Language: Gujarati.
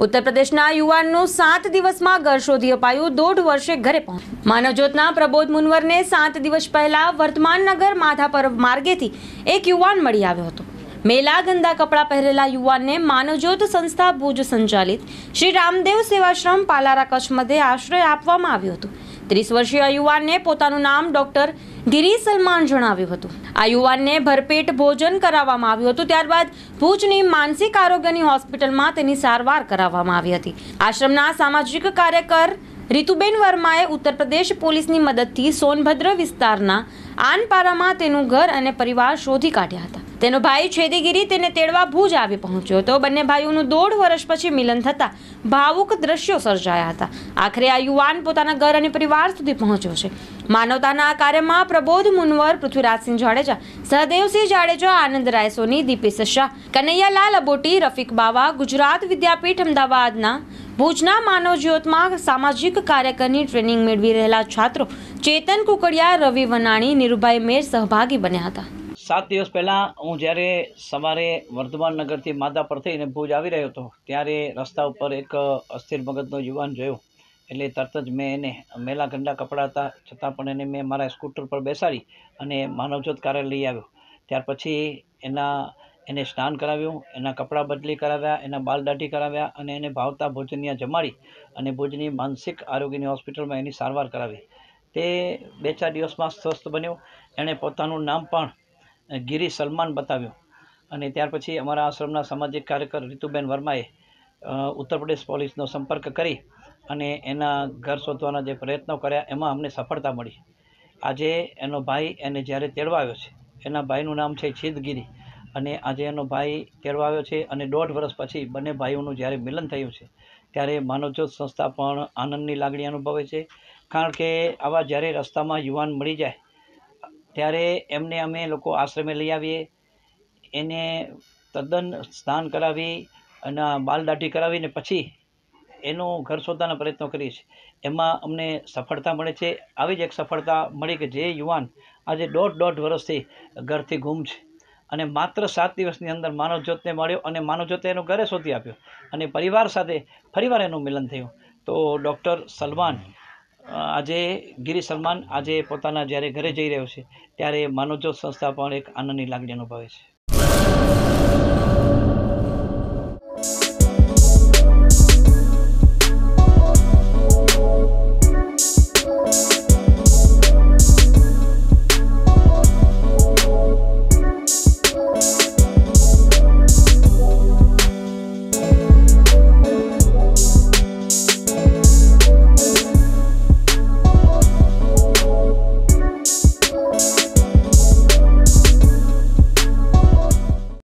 उत्तर प्रदेशना युवानનું 7 દિવસમાં ઘર શોધી અપાયું, 1.5 વર્ષે ઘરે પહોંચ્યું। માનવજ્યોતના પ્રબોધ મુનવરને 7 દિવસ પહેલા વર્તમાનનગર માધાપર માર્ગેથી એક યુવાન મળી આવ્યો હતો। મેલા ગંદા કપડાં પહેરેલા યુવાનને માનવજ્યોત સંસ્થા ભુજ સંચાલિત શ્રી રામદેવ સેવાશ્રમ પાલારા કચ્છ મધ્યે આશ્રય આપવામાં આવ્યો હતો। 30 વર્ષીય યુવાનને પોતાનું નામ ડોક્ટર ગિરી સલમાન જણાવ્યું હતું। આ યુવાનને ભરપેટ ભોજન કરાવવામાં આવ્યું હતું, ત્યારબાદ ભુજની માનસિક આરોગ્યની હોસ્પિટલમાં તેની સારવાર કરાવવામાં આવી હતી। આશ્રમના સામાજિક કાર્યકર રીતુબેન વર્માએ ઉત્તર પ્રદેશ પોલીસની મદદથી સોનભદ્ર વિસ્તારના આનપારામાં તેનું ઘર અને પરિવાર શોધી કાઢ્યા હતા। તેનો ભાઈ છેદીગીરી તેને તેડવા ભુજ આવી પહોંચ્યો હતો। બંને ભાઈઓનું 1.5 વર્ષ પછી મિલન થતા ભાવુક દ્રશ્યો સર્જાયા હતા। આખરે આ યુવાન પોતાના ઘર અને પરિવાર સુધી પહોંચ્યો છે। માનવતાના આ કાર્યમાં પ્રબોધ મુનવર, પૃથ્વીરાજસિંહ જાડેજા, સહદેવસિંહ જાડેજા, આનંદ રાય સોની, દીપેશ શાહ, કનૈયાલાલ અબોટી, રફીક બાવા, ગુજરાત વિદ્યાપીઠ અમદાવાદના ભુજના માનવજ્યોતમાં સામાજિક કાર્યકરની ટ્રેનિંગ મેળવી રહેલા છાત્રો ચેતન કુકડિયા, રવિ વનાણી, નીરુભાઈ મેર સહભાગી બન્યા હતા। 7 દિવસ પહેલાં હું જ્યારે સવારે વર્ધમાન નગરથી માધાપર થઈને ભુજ આવી રહ્યો હતો ત્યારે રસ્તા ઉપર એક અસ્થિર મગજનો યુવાન જોયો, એટલે તરત જ મેં એને મેલા ગંદા કપડાં હતા છતાં પણ એને મેં મારા સ્કૂટર પર બેસાડી અને માનવજ્યોત કાર્યાલય લઈ આવ્યો। ત્યાર પછી એને સ્નાન કરાવ્યું, એના કપડાં બદલી કરાવ્યા, એના બાલ દાઢી કરાવ્યા અને એને ભાવતા ભોજનિયા જમાડી અને ભુજની માનસિક આરોગ્યની હોસ્પિટલમાં એની સારવાર કરાવી। તે 2-4 દિવસમાં સ્વસ્થ બન્યો। એણે પોતાનું નામ પણ ગિરી સલમાન બતાવ્યું અને ત્યાર પછી અમારા આશ્રમના સામાજિક કાર્યકર રીતુબેન વર્માએ ઉત્તર પ્રદેશ પોલીસનો સંપર્ક કરી અને એના ઘર શોધવાના જે પ્રયત્નો કર્યા એમાં અમને સફળતા મળી। આજે એનો ભાઈ એને જ્યારે તેડવા આવ્યો છે, એના ભાઈનું નામ છે છેદગીરી અને આજે એનો ભાઈ તેડવા આવ્યો છે અને 1.5 વર્ષ પછી બંને ભાઈઓનું જ્યારે મિલન થયું છે ત્યારે માનવજ્યોત સંસ્થા પણ આનંદની લાગણી અનુભવે છે। કારણ કે આવા જ્યારે રસ્તામાં યુવાન મળી જાય ત્યારે એમને અમે લોકો આશ્રમે લઈ આવીએ, એને તદ્દન સ્નાન કરાવી અને બાલ દાઢી કરાવીને પછી એનું ઘર શોધવાના પ્રયત્નો કરીએ છીએ। એમાં અમને સફળતા મળે છે। આવી જ એક સફળતા મળી કે જે યુવાન આજે 1.5 વર્ષથી ઘરથી ગુમ છે અને માત્ર 7 દિવસની અંદર માનવજ્યોતને મળ્યો અને માનવજ્યોતે એનું ઘરે શોધી આપ્યો અને પરિવાર સાથે ફરીવાર એનું મિલન થયું। તો ડૉક્ટર સલમાન આજે ગિરી સલમાન આજે પોતાના જ્યારે ઘરે જઈ રહ્યો છે ત્યારે માનવજ્યોત સંસ્થા પણ એક આનંદની લાગણી અનુભવે છે।